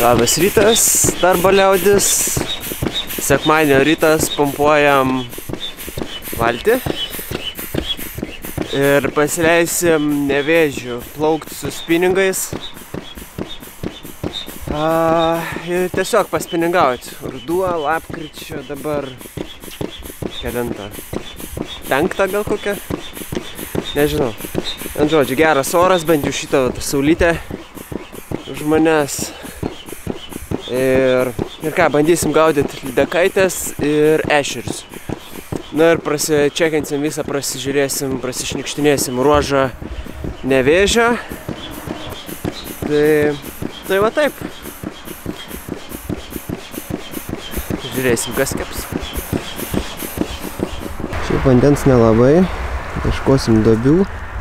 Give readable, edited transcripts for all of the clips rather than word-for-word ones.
Labas rytas, darbo liaudis. Sekmadienio rytas pumpuojam valtį ir pasileisim Nevėžių plaukti su spiningais. Ir tiesiog paspiningauti. Ruduo, lapkričio dabar kelinta. 5 gal kokia? Nežinau. Ant žodžiu, geras oras, bent jau šitą saulytę už manęs. Ir ką, bandysim gaudyti lydekaitės ir ešerius. Na ir prasičekinsim visą, prasižiūrėsim, prasišnikštinėsim ruožą Nevėžio. Tai va taip. Žiūrėsim, kas keps. Šiaip vandens nelabai. Ieškosim duobių.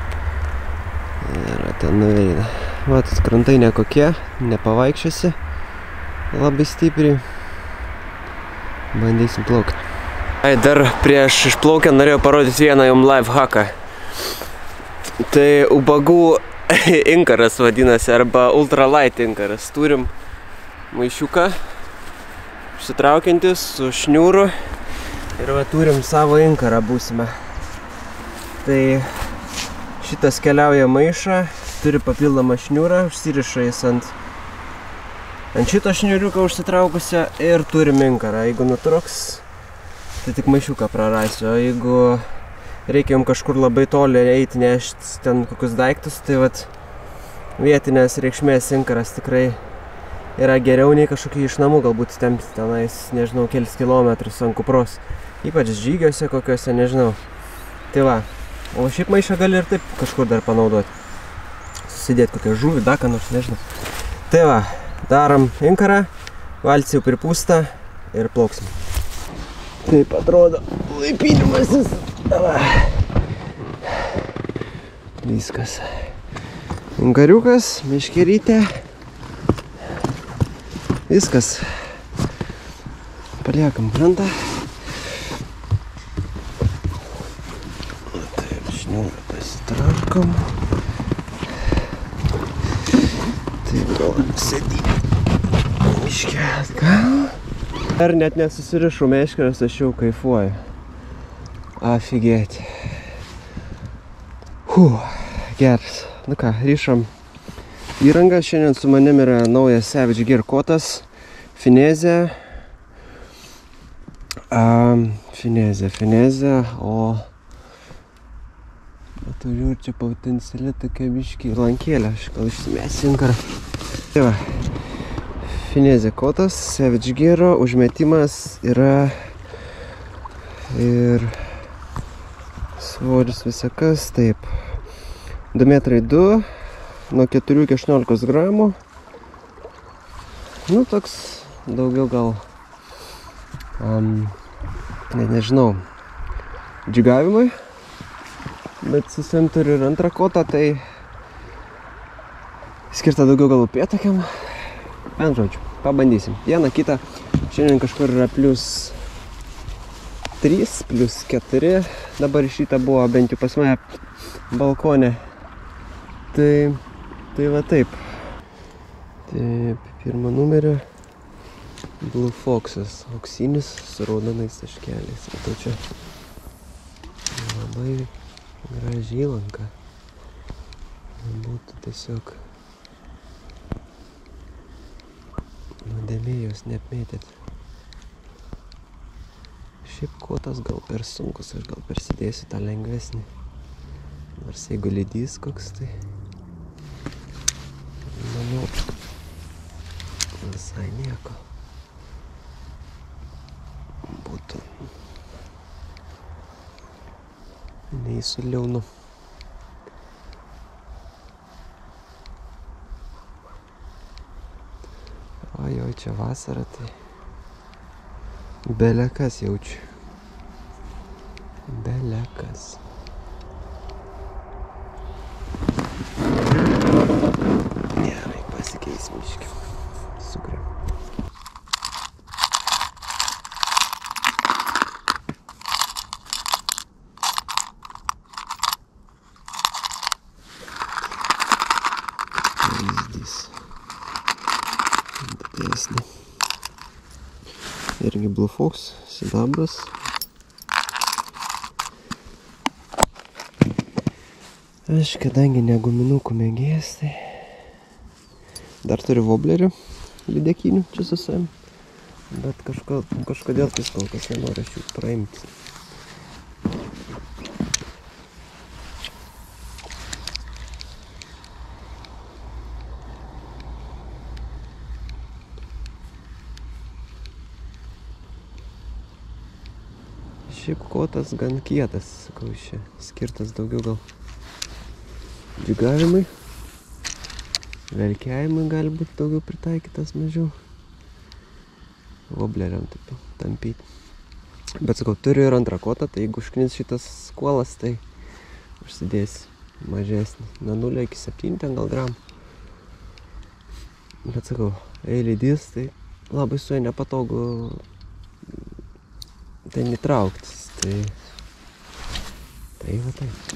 Ir ten nuveina. Matot, krantai nekokie, nepavaikščiosi labai stipriai. Bandysim plaukti. Dar prieš išplaukiant norėjau parodyti vieną jums life hacką. Tai ubagų inkaras vadinasi, arba ultralight inkaras. Turim maišiuką, išsitraukiantis su šniūru. Ir va turim savo inkarą būsime. Tai šitas keliauja maišą, turi papildomą šniūrą, užsiriša jis ant šito šniūriuką užsitraukusio ir turim inkarą. Jeigu nutrūks, tai tik maišiuką prarasiu. O jeigu reikia jums kažkur labai toli eiti, nešti ten kokius daiktus, tai vat vietinės reikšmės inkaras tikrai yra geriau nei kažkokį iš namų galbūt tempti tenais, nežinau, kelis kilometrus ant kupros. Ypač žygiuose kokiuose, nežinau. Tai va, o šiaip maišą gali ir taip kažkur dar panaudoti. Susidėti kokią žuvį, daką nors, nežinau. Tai va, darom inkarą, valtis jau pripūsta ir plauksim. Taip atrodo laipinimasis. Viskas. Inkariukas, meškerytė. Viskas. Paliekam krantą. Taip, šniūrą pasitraukom. Taip, galim sėdyti miške atgal. Dar net nesusirišu meškeres, aš jau kaifuoju. Afigėti. Geras. Nu ką, ryšam įrangą. Šiandien su manim yra naujas Savage Gear kotas. Finezė. Finezė. O turiu čia potencialiai tokia biškį lankėlę. Aš gal išsimesiu inkarą. Tai va. Finezė kotas, Savage Gearo, užmetimas yra ir svoris visakas, taip. 2,2 m, nuo 4 iki 18 gramų. Nu, toks daugiau gal, nežinau, džigavimui. Bet su savim turiu ir antrą kotą, tai skirta daugiau gal upėtakiam. Bent žodžiu, pabandysim. Vieną kitą. Šiandien kažkur yra +3, +4. Dabar iš ryto buvo bent jau pas mane balkone. Tai va taip. Taip, pirmą numerį. Blue Foxas. Auksinis su raudonais taškeliais. Matau čia labai graži įlanka. Būtų tiesiog nuodėmėjos neapmėtėt. Šiaip kotas gal per sunkus, aš gal persidėsiu tą lengvesnį. Nors jeigu lydys koks, tai manau visai nieko būtų. Nei su liaunu. Ojoj, čia vasara, tai belekas jaučiu. Belekas. Gerai, pasikeisim biškį. Sukuriam. Pavyzdys. mažesnė. Irgi Blue Fox, sidabras. Aš kadangi ne guminukų mėgėjas, tai dar turiu woblerį lydekinių čia su savim, bet kažkodėl tais kol kas nenoriu aš jų praimti. Šiaip kotas gan kietas, sakau, čia skirtas daugiau gal džigavimui, velkiavimui gali būti daugiau pritaikytas, mažiau wobleriam taip tampyti. Bet sakau, turiu ir antrą kotą, tai jeigu užknis šitas skuolas, tai užsidės mažesnį, nuo 0 iki 7 ten gal gramų. Bet sakau, eilidys, tai labai su juo nepatogu ten įtrauktis, tai va taip.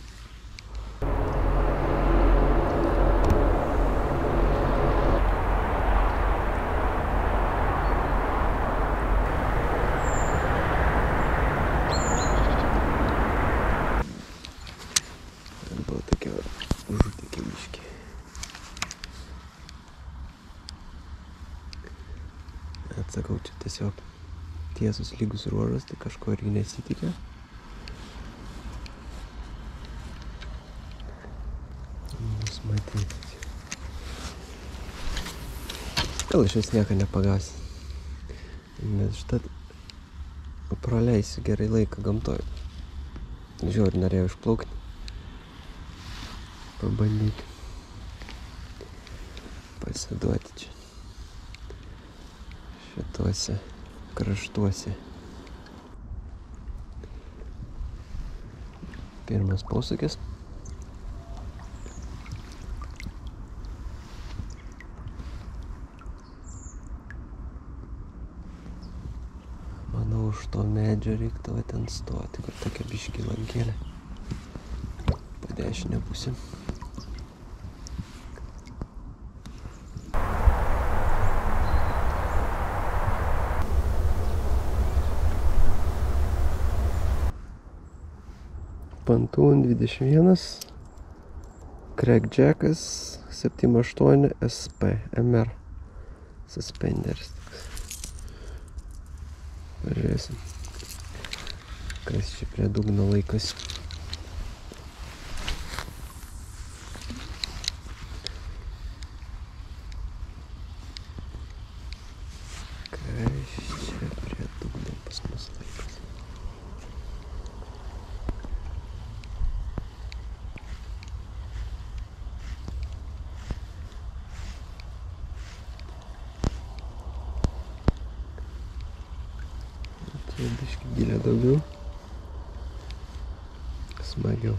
Buvo tokia žudikė biškė. Atsakau, čia tiesiog tiesus lygus ruožas, tai kažko irgi nesitikė. Bus matyti. Gal iš vis nieko nepagausi. Nes štat praleisiu gerai laiką gamtoj. Žiūrėjau, norėjau išplaukti. Pabandyti. Pasiduoti čia. Šituose kraštuose. Pirmas posūkis. Manau, už to medžio reiktų ten stoti, kur tokia biškį lankėlė. Po dešinę pusę. Pantūn 21, Crackjackas 78 SP MR suspenderis. Pažiūrėsim, kas čia prie dugno laikosi. Kas čia prie dugno pas mus laikosi. Biškį gilė daugiau, smagiau.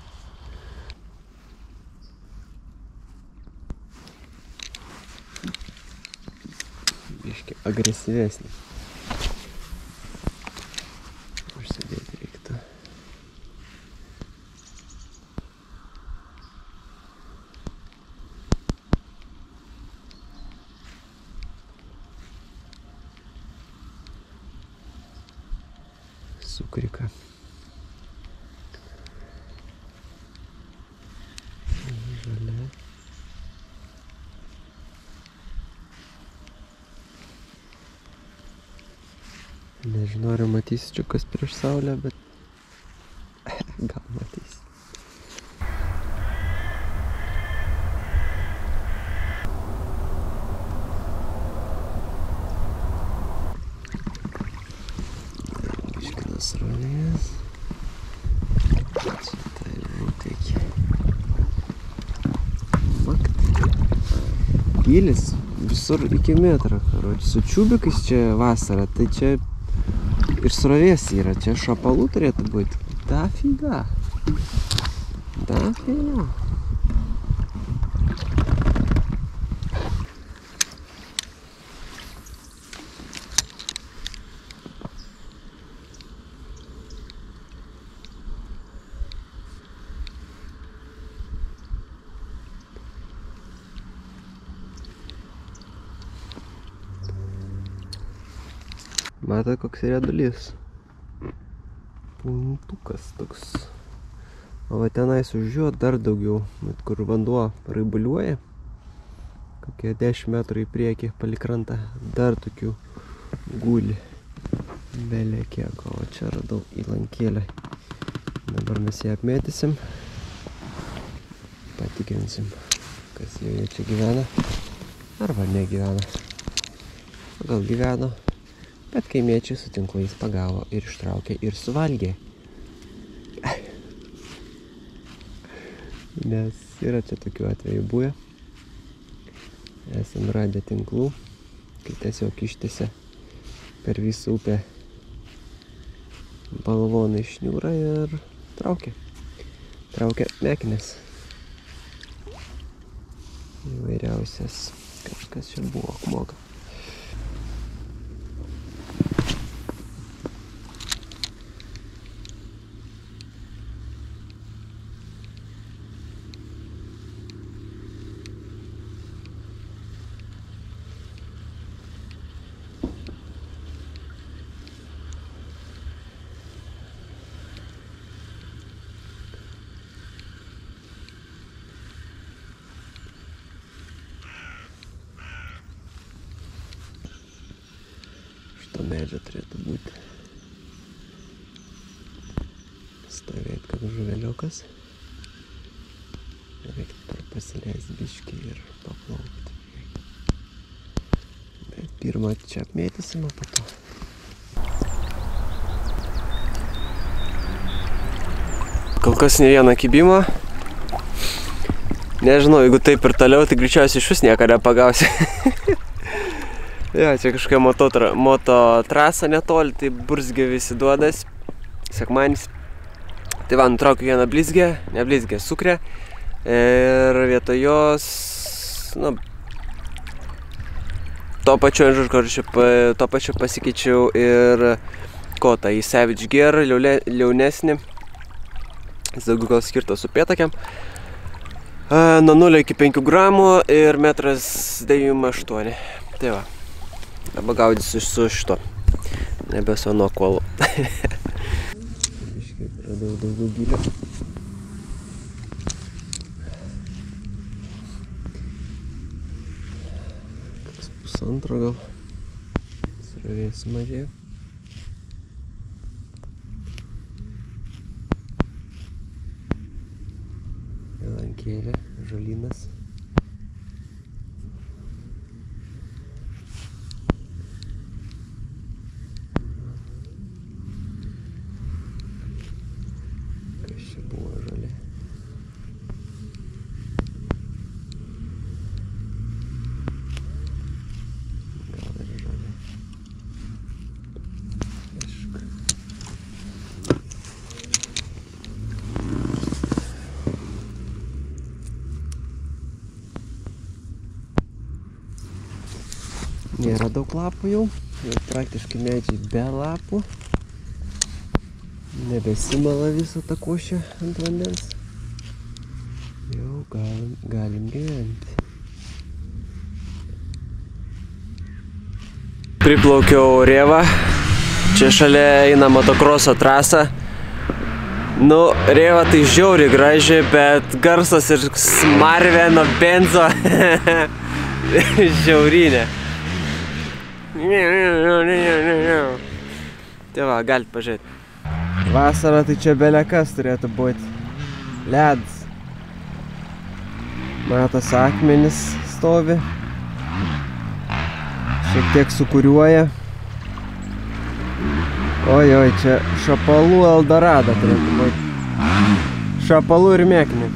Biškį agresyvesnį. Užsidėti reiktų. Sukrika. Žalia. Nežinau, ar matysi čia kas prieš saulę, bet gal matysi. Srovės. Čia tai žūtėkė. Gylis visur iki metro, karoči. Su čiubikais čia vasara, tai čia ir srovės yra. Čia šapalų turėtų būti. Dafiga. Dafiga. Matai, koks riedulys. Puntukas toks. O va tenais už jo dar daugiau, kur vanduo raibuliuoja. Kokie 10 metrų į priekį palei krantą. Dar tokių guli. Belė kiek. O čia radau įlankėlę. Dabar mes ją apmėtysim. Patikrinsim, kas joje čia gyvena. Arba negyvena. Gal gyveno. Bet kaimiečiai su tinklais pagavo ir ištraukė ir suvalgė. Nes yra čia tokių atvejų buvę. Esam radę tinklų, kai tiesiog ištėse per visą upę balvonai šniūrą ir traukė mekinės. Įvairiausias, kažkas čia buvo akmoga. Medžio turėtų būti stovėti kaip žuveliukas. Reikia pasileisti biškį ir paplaukti. Bet pirmą čia apmėtysim, o po to. Kol kas ne vieną kibimą. Nežinau, jeigu taip ir toliau, tai greičiausiai iš vis nieko nepagausi. Jo, čia kažkokia moto trasa netoli, tai burzgė visi duodas, sekmanis. Tai va, nutraukiu vieną blizgę, ne blizgę, sukrę. Ir vietoj jos, nu, to pačiu pasikeičiau ir kotą į Savage Gear, liaunesnį. Jis daugiau gal skirtas upėtakiam. Nuo 0 iki 5 gramų ir 1,98 m. Tai va. Dabar gaudysiu su šito. Nebesu nuo kuolo. Biškai radau daugiau gylio. Kas pusantro gal. Srovės mažėjo. Įlankėlė, žolynas. Nėra daug lapų jau praktiškai medžiai be lapų. Nebesimala visą tą košę ant vandens. Jau galim gyventi. Priplaukiau Rėvą. Čia šalia eina motokroso trasa. Nu, Rėva tai žiauriai graži, bet garsas ir smarvė nuo benzo. Žiaurinė. Tai va, galite pažiūrėti. Vasara tai čia belekas turėtų būti. Ledas. Matos akmenis stovi. Šiek tiek sukuriuoja. Oi, čia šapalų Eldorado turėtų būti. Šapalų ir mėknių.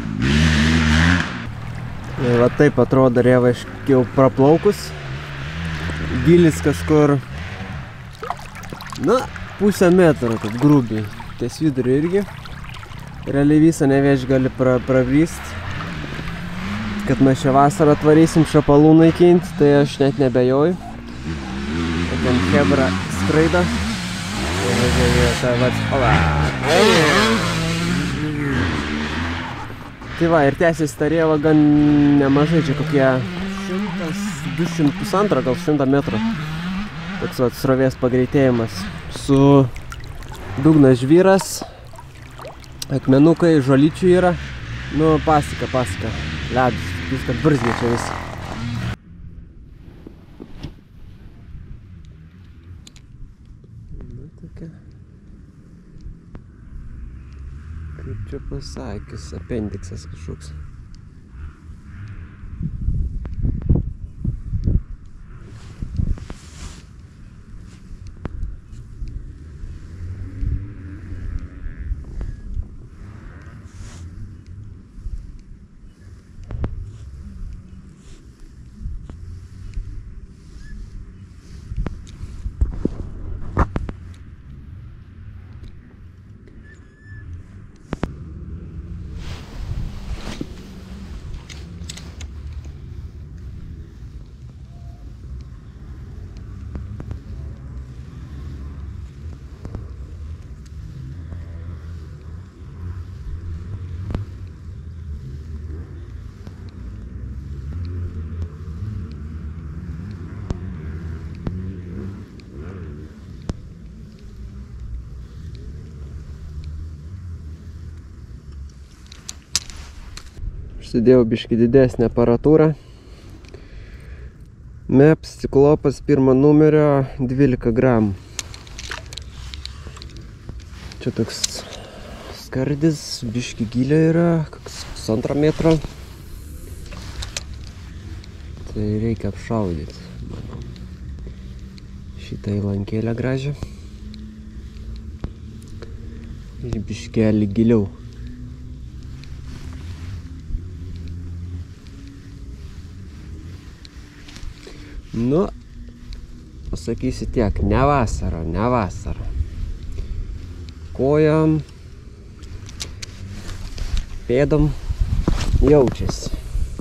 Ir va taip atrodo Rėva jau praplaukus. Gilis kažkur, na, 0,5 metro, taip grubiai. Ties vidurį irgi. Realiai visą Nevėžį gali pravyst. Kad mes šią vasarą atvarysim šapalų naikinti, tai aš net nebejoju. Ten chebra skraido. Tai va, ir tęsis ta Rėva gan nemažai, čia kokie 100, 200, pusantro, gal 100 metrų. Toks vat srovės pagreitėjimas. Su dugnas žvyras, akmenukai, žolyčių yra. Nu, pasika. Ledus, viską brzgia čia visi. Nu, tokia. Kaip čia pasakius, apendiksas kažkoks. Sudėjau biškį didesnę aparatūrą. MEPS ciklopas 1 numerio 12 gramų. Čia toks skardis, biškį gilio yra, koks 1,5 metro. Tai reikia apšaudyti, manau, šitą įlankėlę gražią. Ir biškelį giliau. Nu, pasakysiu tiek, ne vasara. Kojam, pėdom jaučiasi.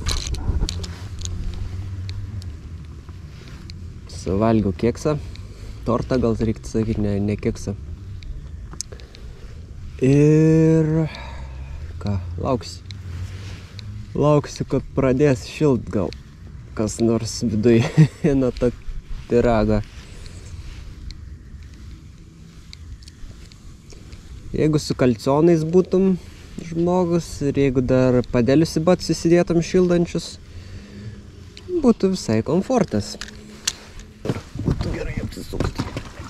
Suvalgiau keksą, tortą gal reiktų sakyti, ne keksą. Ir ką, lauksiu, kad pradės šilt gal kas nors viduj nuo to pyrago. Jeigu su kalcionais būtum žmogus ir jeigu dar padėlius į batus įsidėtum šildančius, būtų visai komfortas. Būtų gerai apsisukti.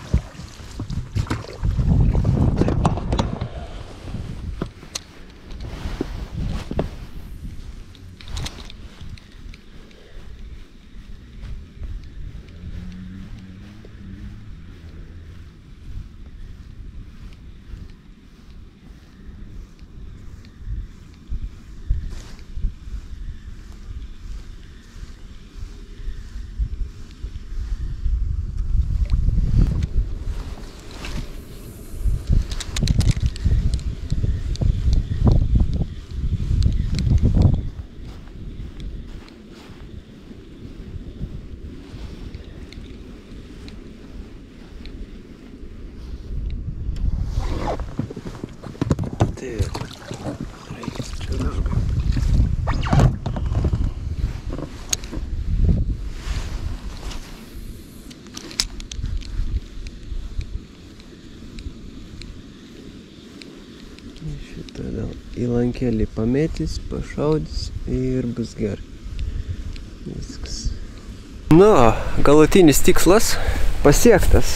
Šitą gal įlankėlį pamėtys, pašaudys ir bus gerai. Viskas. Nu, galutinis tikslas pasiektas.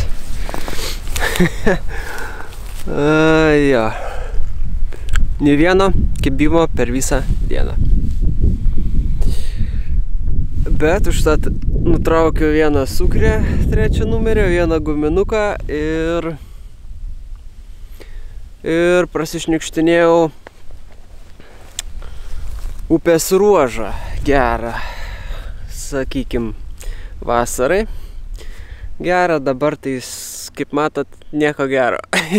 Jo. Nė vieno kibimo per visą dieną. Bet užtat nutraukiau vieną sukrę 3 numerio, vieną guminuką ir prasišniukštinėjau upės ruožą gerą, sakykim, vasarai. Gerą, dabar tai, kaip matot, nieko gero.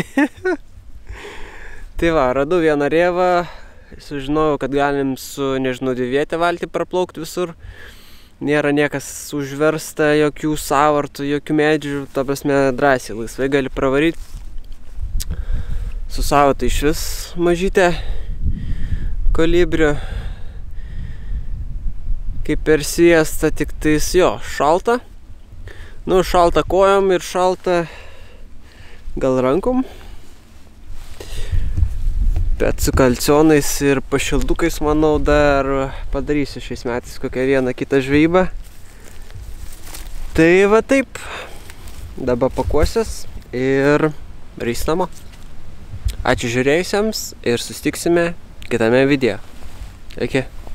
Tai va, radau vieną rėvą, sužinojau, kad galim su, nežinau, 2 valtį praplaukti visur. Nėra niekas užversta, jokių sąvartų, jokių medžių, ta prasme, drąsiai, laisvai gali pravaryti. Su savo tai iš vis mažytė kolibrio, kaip per siestą, tik tais jo, šalta. Nu, šalta kojom ir šalta gal rankom. Bet su kalcionais ir pašildukais, manau, dar padarysiu šiais metais kokią vieną kitą žvejybą. Tai va taip. Dabar pakuosiuos ir rys namo. Ačiū žiūrėjusiems ir susitiksime kitame video. Iki.